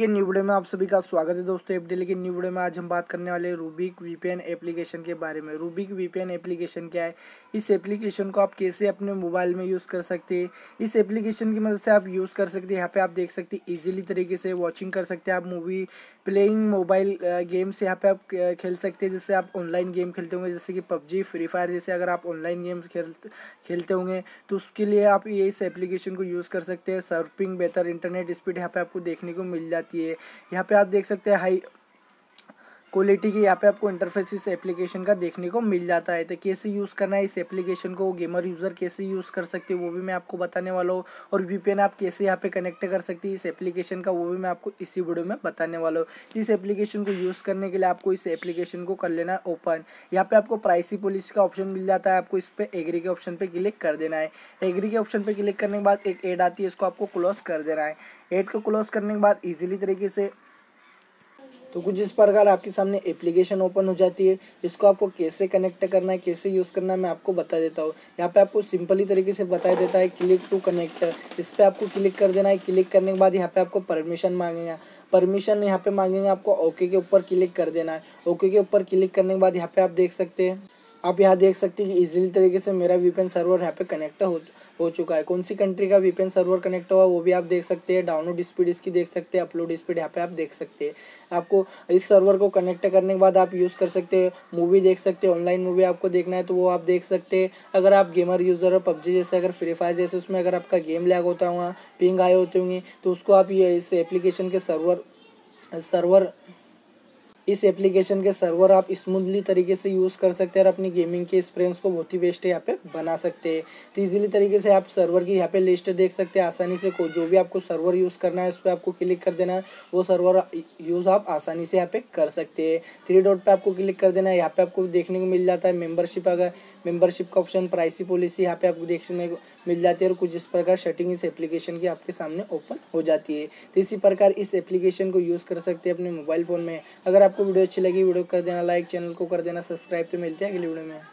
ये new video में आप सभी का स्वागत है दोस्तों। एपडेली की न्यू वीडियो में आज हम बात करने वाले हैं रूबिक वीपीएन एप्लीकेशन के बारे में। रूबिक वीपीएन एप्लीकेशन क्या है, इस एप्लीकेशन को आप कैसे अपने मोबाइल में यूज़ कर सकते हैं, इस एप्लीकेशन की मदद से आप यूज़ कर सकते हैं। यहाँ पे आप देख सकते हैं इजीली तरीके से वॉचिंग कर सकते हैं आप मूवी, प्लेइंग मोबाइल गेम्स यहाँ पे आप खेल सकते हैं। जैसे आप ऑनलाइन गेम खेलते होंगे जैसे कि पबजी, फ्री फायर, जैसे अगर आप ऑनलाइन गेम्स खेलते होंगे तो उसके लिए आप ये इस एप्लीकेशन को यूज़ कर सकते हैं। सर्फिंग, बेहतर इंटरनेट स्पीड यहाँ पे आपको देखने को मिल जाती है। यहाँ पे आप देख सकते हैं हाई क्वालिटी की यहाँ पे आपको इंटरफेस इस एप्लीकेशन का देखने को मिल जाता है। तो कैसे यूज़ करना है इस एप्लीकेशन को, गेमर यूज़र कैसे यूज़ कर सकते हैं वो भी मैं आपको बताने वाला हूँ। और वीपीएन आप कैसे यहाँ पे कनेक्ट कर सकते हैं इस एप्लीकेशन का, वो भी मैं आपको इसी वीडियो में बताने वाला हूँ। इस एप्लीकेशन को यूज़ करने के लिए आपको इस एप्लीकेशन को कर लेना ओपन। यहाँ पे आपको प्राइसी पॉलिसी का ऑप्शन मिल जाता है, आपको इस पर एग्री के ऑप्शन पर क्लिक कर देना है। एग्री के ऑप्शन पर क्लिक करने के बाद एक ऐड आती है, इसको आपको क्लोज कर देना है। ऐड को क्लोज करने के बाद ईजिली तरीके से तो कुछ इस प्रकार आपके सामने एप्लीकेशन ओपन हो जाती है। इसको आपको कैसे कनेक्ट करना है, कैसे यूज़ करना है मैं आपको बता देता हूँ। यहाँ पे आपको सिंपली तरीके से बता देता है क्लिक टू कनेक्ट, इस पर आपको क्लिक कर देना है। क्लिक करने के बाद यहाँ पे आपको परमिशन मांगेगा, परमिशन यहाँ पे मांगेंगे आपको ओके के ऊपर क्लिक कर देना है। ओके के ऊपर क्लिक करने के बाद यहाँ पे आप देख सकते हैं, आप यहाँ देख सकते हैं कि इजीली तरीके से मेरा वीपीएन सर्वर यहाँ पे कनेक्ट हो चुका है। कौन सी कंट्री का वीपीएन सर्वर कनेक्ट हुआ वो भी आप देख सकते हैं। डाउनलोड स्पीड इसकी देख सकते हैं, अपलोड स्पीड यहाँ पे आप देख सकते हैं। आपको इस सर्वर को कनेक्ट करने के बाद आप यूज़ कर सकते हैं, मूवी देख सकते हैं। ऑनलाइन मूवी आपको देखना है तो वो आप देख सकते हैं। अगर आप गेमर यूज़र हो, पबजी जैसे, अगर फ्री फायर जैसे, उसमें अगर आपका गेम लैग होता हुआ, पिंग आए होते होंगे तो उसको आप ये इस एप्लीकेशन के इस एप्लीकेशन के सर्वर आप स्मूथली तरीके से यूज़ कर सकते हैं और अपनी गेमिंग के एक्सपीरियंस को बहुत ही बेस्ट यहाँ पे बना सकते हैं। तो ईजिली तरीके से आप सर्वर की यहाँ पे लिस्ट देख सकते हैं आसानी से। जो भी आपको सर्वर यूज़ करना है उस पर आपको क्लिक कर देना है, वो सर्वर यूज़ आप आसानी से यहाँ पे कर सकते हैं। थ्री डॉट पे आपको क्लिक कर देना है। यहाँ पे आपको देखने को मिल जाता है मेंबरशिप, अगर मेंबरशिप का ऑप्शन, प्राइसी पॉलिसी यहाँ पे आपको देखने को मिल जाती है। और कुछ इस प्रकार सेटिंग इस एप्लीकेशन की आपके सामने ओपन हो जाती है। तो इसी प्रकार इस एप्लीकेशन को यूज़ कर सकते हैं अपने मोबाइल फ़ोन में। अगर आपको वीडियो अच्छी लगी, वीडियो कर देना लाइक, चैनल को कर देना सब्सक्राइब। तो मिलते हैं अगली वीडियो में।